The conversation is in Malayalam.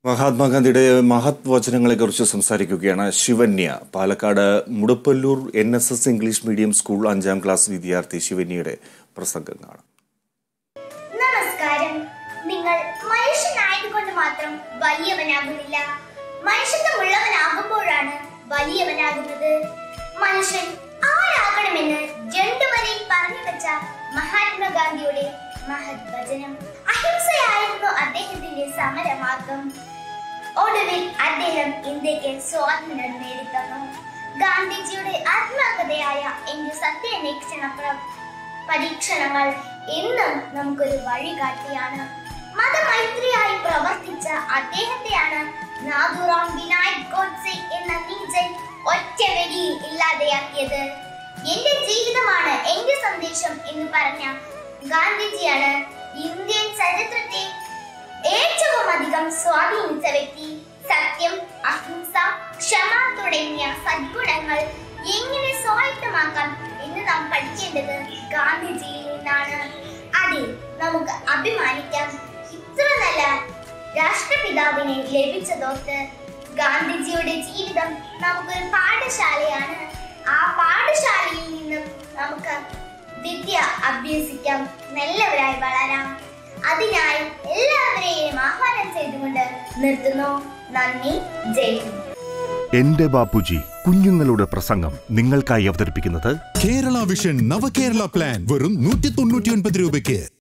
മഹാത്മാഗാന്ധിയുടെ മഹത് വചനങ്ങളെക്കുറിച്ച് സംസാരിക്കുകയാണ് Shivanya. Palakkad Mudappallur NSS English medium school 5ാം ക്ലാസ് വിദ്യാർത്ഥി ശിവന്യയുടെ പ്രസംഗം കാണാം. നമസ്കാരം. നിങ്ങൾ മനുഷ്യനായതുകൊണ്ട് മാത്രം വലിയവനാകുന്നില്ല, മനുഷ്യത്വമുള്ളവനാകുമ്പോഴാണ് വലിയവനാകുന്നത്. മനുഷ്യൻ ആരാകണമെന്ന് ജണ്ടുവരെ പറഞ്ഞു വെച്ച മഹാത്മാഗാന്ധിയുടെ മഹത് വചനം. അഹിംസയായിരുന്നു അദ്ദേഹത്തിന്റെ സമരമാർഗം. ഒടുവിൽ അദ്ദേഹം ഇന്ത്യക്ക് സ്വാതന്ത്ര്യം നേടിത്തന്നു. ഗാന്ധിജിയുടെ ആത്മകഥയായ എന്റെ സത്യാന്വേഷണ പരീക്ഷണങ്ങൾ എന്നും നമുക്കൊരു വഴികാട്ടിയാണ്. മതമൈത്രിയായി പ്രവർത്തിച്ച അദ്ദേഹത്തെയാണ് നാഥുറാം വിനായക് ഗോഡ്സെ എന്ന നീചൻ ഒറ്റ വെടിയിൽ ഇല്ലാതെയാക്കിയത്. എന്റെ ജീവിതമാണ് എന്റെ സന്ദേശം എന്ന് പറഞ്ഞ ഗാന്ധിജിയാണ് ഇന്ത്യൻ ചരിത്രത്തെ ഏറ്റവും അധികം സ്വാധീനിച്ച വ്യക്തി. സത്യം, അഹിംസ, ക്ഷമ തുടങ്ങിയ സദ്ഗുണങ്ങൾ എങ്ങനെ സ്വായത്തമാക്കാം എന്ന് നാം പഠിക്കേണ്ടത് ഗാന്ധിജിയിൽ നിന്നാണ്. അതിൽ നമുക്ക് അഭിമാനിക്കാം. ഇത്ര നല്ല രാഷ്ട്രപിതാവിനെ ലഭിച്ചതോർത്ത്. ഗാന്ധിജിയുടെ ജീവിതം നമുക്കൊരു പാഠശാലയാണ്. ആ പാഠശാലയിൽ നിന്നും നമുക്ക് വിദ്യ അഭ്യസിക്കാം, നല്ലവരായി വളരാം. അതിനായി എല്ലാവരെയും ആഹ്വാനം ചെയ്തുകൊണ്ട് നിർത്തുന്നു. നന്ദി. ജയ് ഹിന്ദ്. എന്റെ ബാപ്പുജി കുഞ്ഞുങ്ങളുടെ പ്രസംഗം നിങ്ങൾക്കായി അവതരിപ്പിക്കുന്നത് കേരള വിഷൻ നവകേരള പ്ലാൻ വെറും 199 രൂപയ്ക്ക്.